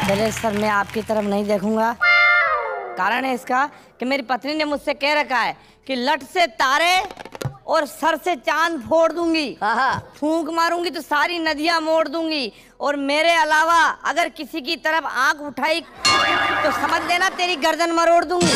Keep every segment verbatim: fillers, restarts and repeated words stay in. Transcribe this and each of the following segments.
पहले सर मैं आपकी तरफ नहीं देखूंगा। कारण है इसका कि मेरी पत्नी ने मुझसे कह रखा है कि लट से तारे और सर से चांद फोड़ दूंगी, फूंक मारूंगी तो सारी नदियां मोड़ दूंगी, और मेरे अलावा अगर किसी की तरफ आंख उठाई तो समझ लेना तेरी गर्दन मरोड़ दूंगी।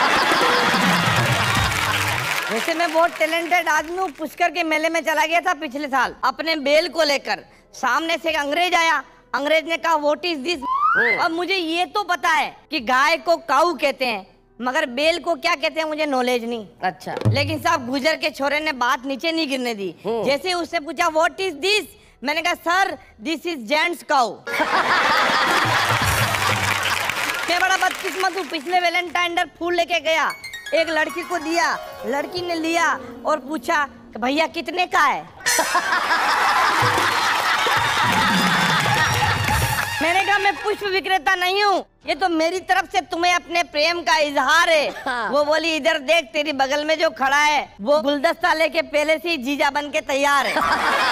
वैसे मैं बहुत टैलेंटेड आदमी हूँ। पुष्कर के मेले में चला गया था पिछले साल अपने बेल को लेकर। सामने से एक अंग्रेज आया। अंग्रेज ने कहा व्हाट इज दिस। अब मुझे ये तो पता है कि गाय को काऊ कहते हैं, मगर बेल को क्या कहते हैं मुझे नॉलेज नहीं। अच्छा। लेकिन साहब गुजर के छोरे ने बात नीचे नहीं गिरने दी। जैसे उससे पूछा व्हाट इज दिस, मैंने कहा sir this is gents cow. मैं बड़ा बदकिस्मत हूँ। पिछले वैलेंटाइन डे फूल लेके गया, एक लड़की को दिया, लड़की ने लिया और पूछा कि भैया कितने का है। मैंने कहा मैं पुष्प विक्रेता नहीं हूँ, ये तो मेरी तरफ से तुम्हें अपने प्रेम का इजहार है। हाँ। वो बोली इधर देख, तेरी बगल में जो खड़ा है वो गुलदस्ता लेके पहले से ही जीजा बन के तैयार है।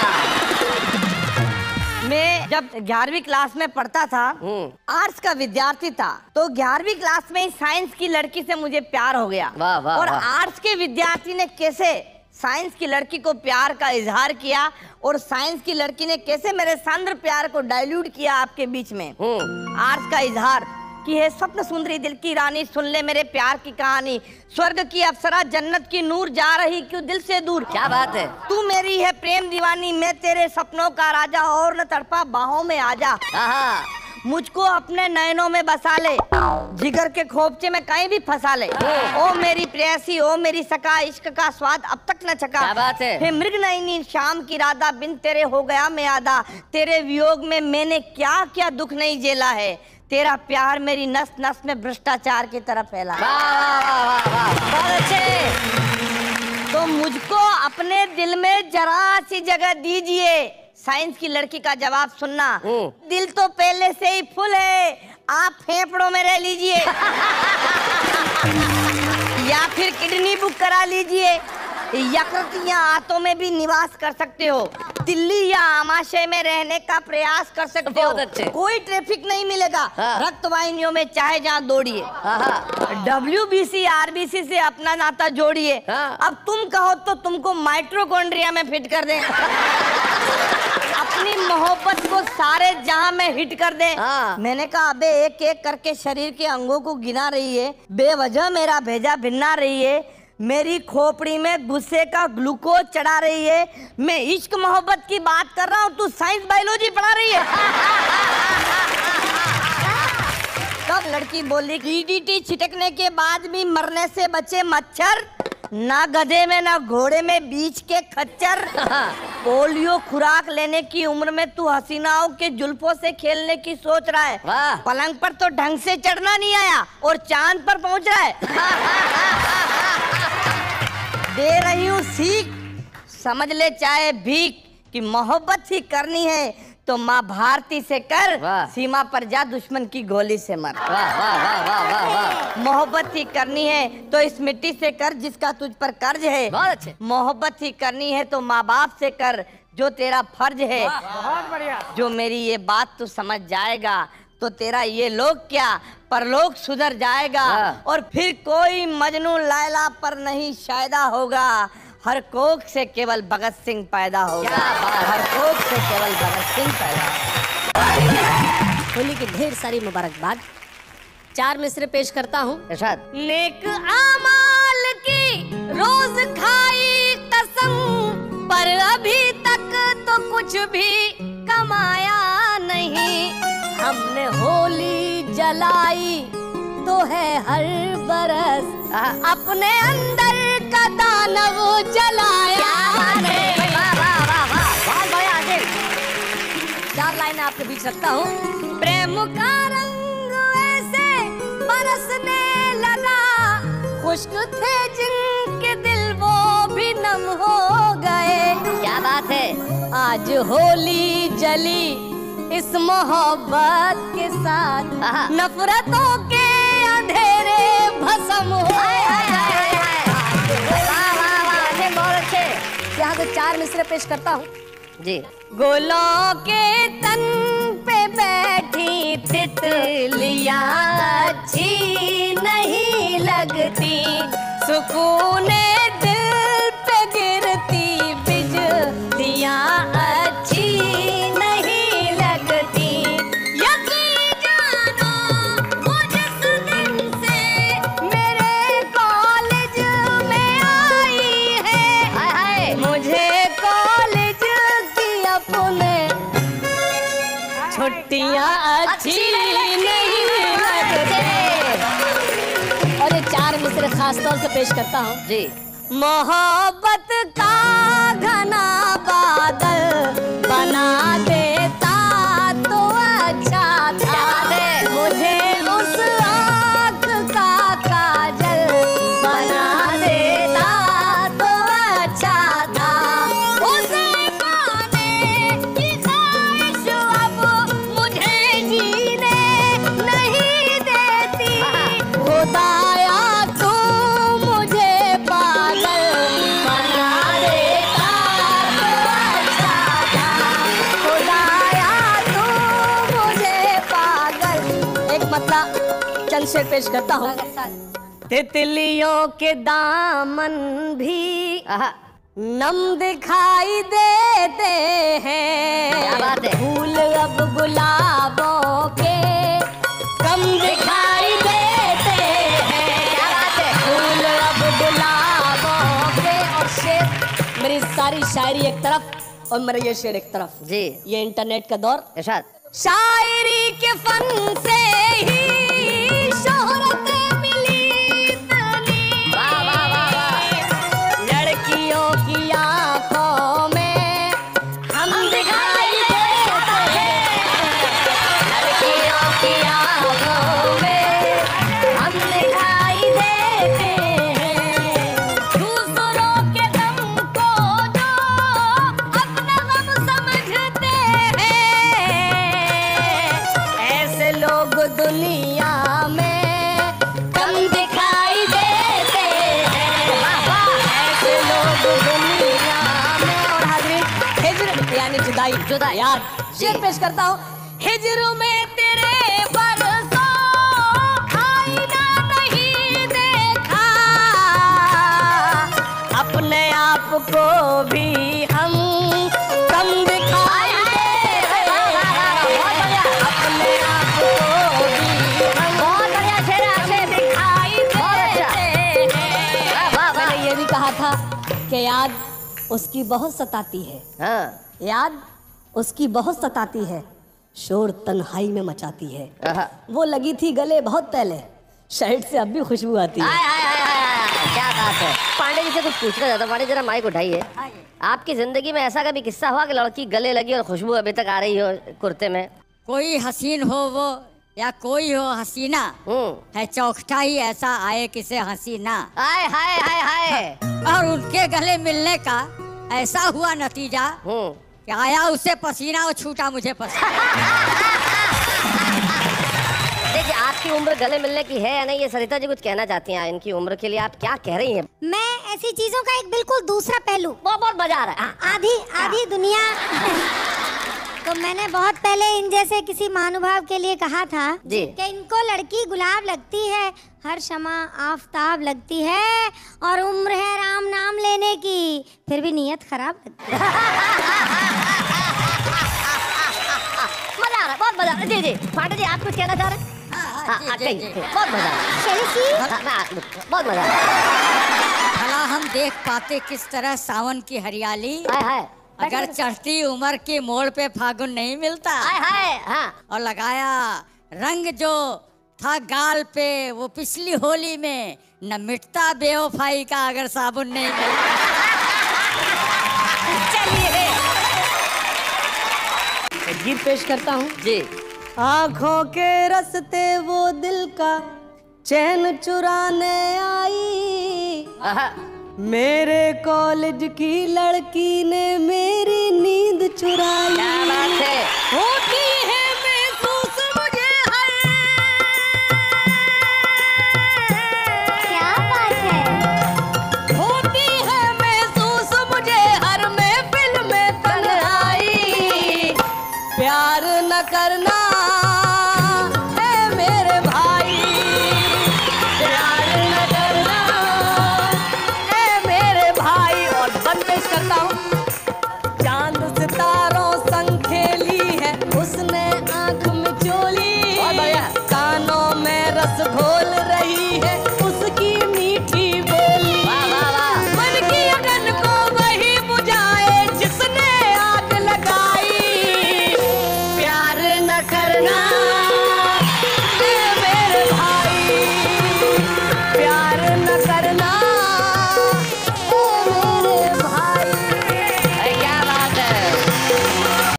मैं जब ग्यारहवीं क्लास में पढ़ता था, आर्ट्स का विद्यार्थी था, तो ग्यारहवीं क्लास में साइंस की लड़की से मुझे प्यार हो गया। वाह, वाह, और आर्ट्स के विद्यार्थी ने कैसे साइंस की लड़की को प्यार का इजहार किया और साइंस की लड़की ने कैसे मेरे सांद्र प्यार को डाइल्यूट किया आपके बीच में। आर्ट्स का इजहार कि है स्वप्न सुंदरी दिल की रानी, सुन ले मेरे प्यार की कहानी, स्वर्ग की अप्सरा जन्नत की नूर, जा रही क्यों दिल से दूर। क्या बात है। तू मेरी है प्रेम दीवानी, मैं तेरे सपनों का राजा, और न तड़पा बाहों में आजा, मुझको अपने नयनों में बसा ले, जिगर के खोपचे में कहीं भी फंसा ले। ओ मेरी प्रेयसी, ओ मेरी सका, इश्क का स्वाद अब तक न चखा। क्या बात है। हे मृग नयनी शाम की राधा, बिन तेरे हो गया मैं आधा, तेरे वियोग में मैंने क्या क्या दुख नहीं झेला है, तेरा प्यार मेरी नस नस में भ्रष्टाचार की तरफ फैला। बहुत अच्छे। तो मुझको अपने दिल में जरा सी जगह दीजिए। साइंस की लड़की का जवाब सुनना, दिल तो पहले से ही फुल है, आप फेफड़ों में रह लीजिए या फिर किडनी बुक करा लीजिए, यकृत या आंतों में भी निवास कर सकते हो, दिल्ली या आमाशय में रहने का प्रयास कर सकते हो। अच्छे। कोई ट्रैफिक नहीं मिलेगा। हाँ। रक्त वाहिनियों में चाहे जहाँ दौड़िए। W B C R B C से अपना नाता जोड़िए। हाँ। अब तुम कहो तो तुमको माइट्रोकॉन्ड्रिया में फिट कर दें। अपनी मोहब्बत को सारे जहां में हिट कर दे। हाँ। मैंने कहा अबे एक एक करके शरीर के अंगों को गिना रही है, बेवजह मेरा भेजा भिन्ना रही है, मेरी खोपड़ी में गुस्से का ग्लूकोज चढ़ा रही है, मैं इश्क मोहब्बत की बात कर रहा हूँ, तू साइंस बायोलॉजी पढ़ा रही है। तब लड़की बोली डी डी टी छिटकने के बाद भी मरने से बचे मच्छर, ना गधे में ना घोड़े में बीच के खच्चर, पोलियो खुराक लेने की उम्र में तू हसीनाओं के जुल्फों से खेलने की सोच रहा है, पलंग पर तो ढंग से चढ़ना नहीं आया और चांद पर पहुंच रहा है। दे रही हूँ सीख, समझ ले चाहे भीख, कि मोहब्बत ही करनी है तो माँ भारती से कर, सीमा पर जा दुश्मन की गोली से मर। वाह वाह वाह वाह वाह वाह। मोहब्बत ही करनी है तो इस मिट्टी से कर जिसका तुझ पर कर्ज है। बहुत अच्छे। मोहब्बत ही करनी है तो माँ बाप से कर जो तेरा फर्ज है। बहुत बढ़िया। जो मेरी ये बात तू समझ जाएगा तो तेरा ये लोग क्या परलोक सुधर जाएगा, और फिर कोई मजनू लैला पर नहीं शायदा होगा, हर कोख से केवल भगत सिंह पैदा होगा। हर कोख से केवल भगत सिंह पैदा होगा। होली की ढेर सारी मुबारकबाद। चार मिसरे पेश करता हूँ। नेक आमाल की रोज खाई कसम, पर अभी तक तो कुछ भी कमाया नहीं, हमने होली जलाई तो है हर बरस, अपने अंदर का दानव जलाया नहीं। चार लाइनें आपके बीच रखता हूँ। प्रेम का रंग ऐसे बरसने लगा, खुश्क थे जिनके दिल वो भी नम हो गए। क्या बात है। आज होली जली इस मोहब्बत के साथ, नफरतों के अंधेरे भस्म हो गए। बहुत अच्छे। यहाँ से चार मिसरे पेश करता हूँ जी। गोलों के तन पे बैठी थी तितलियां अच्छी नहीं लगती, सुकून दिल पे गिरती बिजलियां अच्छी नहीं लगती। यकीन जानो वो जिस दिन से मेरे कॉलेज में आई है, हाय हाय मुझे कॉलेज की अपने छुट्टियां अच्छी नहीं लगती। और ये चार मिसरे खास तौर से पेश करता हूँ जी। मोहब्बत का घना बादल बना देता तो अच्छा था, मुझे उस आँख का काजल बना देता तो अच्छा था। उसे पाने की ख्वाहिश अब मुझे जीने नहीं देती। खुदाया तू मुझे पागल बना देता तो अच्छा था। खुदाया तू मुझे पागल। एक मतलब चंद शेर पेश करता हूँ। तितलियों के दामन भी आहा, नम दिखाई देते हैं, क्या बात है। फूल अब गुलाबों के कम दिखाई देते हैं, क्या बात है। फूल अब गुलाबों के। और शेर, मेरी सारी शायरी एक तरफ और मेरा ये शेर एक तरफ जी। ये इंटरनेट का दौर। इरशाद। शायरी के फन से ही शोहरत मिली इतनी, वाह वाह वाह वाह। लड़कियों की आंखों में हम दिखाई देते हैं, लड़कियों की आंखों में हम दिखाई देते हैं। दूसरों के गम को जो अपना गम समझते हैं, ऐसे लोग दुनिया में कम दिखाई देते हैं। ऐसे लोग दुनिया में। और हाज़रीन, हिज्र यानी जुदाई जुदाई। यार शेर पेश करता हूँ। हिज्र में तेरे बरसों आईना नहीं देखा, अपने आप को भी हम कम दिखाई देते हैं, अपने आप को भी हम बहुत बढ़िया शेर है आपने। दिखाई बहुत देते अच्छा। हैं। वाह वाह। मैंने ये भी कहा था कि याद उसकी बहुत सताती है, हाँ। याद उसकी बहुत सताती है, शोर तन्हाई में मचाती है। आहा। वो लगी थी गले बहुत पहले, शहद से अब भी खुशबू आती है। आय, आय, आय, आय, आय, क्या बात है। पांडे जी से कुछ पूछना चाहता हूँ। पांडे जरा माइक उठाइए। आपकी जिंदगी में ऐसा कभी किस्सा हुआ कि लड़की गले लगी और खुशबू अभी तक आ रही हो कुर्ते में? कोई हसीन हो वो या कोई हो हसीना, हम्म। है चौखटा ही ऐसा आए किसे हसीना। आय हाय हाय हाय। और उनके गले मिलने का ऐसा हुआ नतीजा हम्म। कि आया उसे पसीना और छूटा मुझे पसीना। देखिए, आपकी उम्र गले मिलने की है या नहीं, ये सरिता जी कुछ कहना चाहती हैं। इनकी उम्र के लिए आप क्या कह रही हैं? मैं ऐसी चीजों का एक बिल्कुल दूसरा पहलू, बहुत बहुत मजा आ रहा है। आधी आधी दुनिया तो मैंने बहुत पहले इन जैसे किसी महानुभाव के लिए कहा था जी। कि इनको लड़की गुलाब लगती है, हर शमा आफताब लगती है, और उम्र है राम नाम लेने की, फिर भी नीयत खराब लगती है। मजा आ रहा है, बहुत मजा आ रहा है। जी जी पांडे जी, आप कुछ कहना चाह रहे हैं? हाँ, हाँ, जी, कहिए, जी, जी। कहिए। बहुत मजा आ रहा है। शेरसी, हाँ, हाँ, बहुत मजा आ रहा है। भला हम देख पाते किस तरह सावन की हरियाली, हाय हाय अगर चढ़ती उम्र के मोड़ पे फागुन नहीं मिलता। हाय हाय। हाँ। और लगाया रंग जो था गाल पे वो पिछली होली में, न मिटता बेवफाई का अगर साबुन नहीं मिलता। चलिए गीत पेश करता हूँ। जी। आँखों के रस्ते वो दिल का चैन चुराने आई, आहा। मेरे कॉलेज की लड़की ने मेरी नींद चुराई। क्या बात है। होती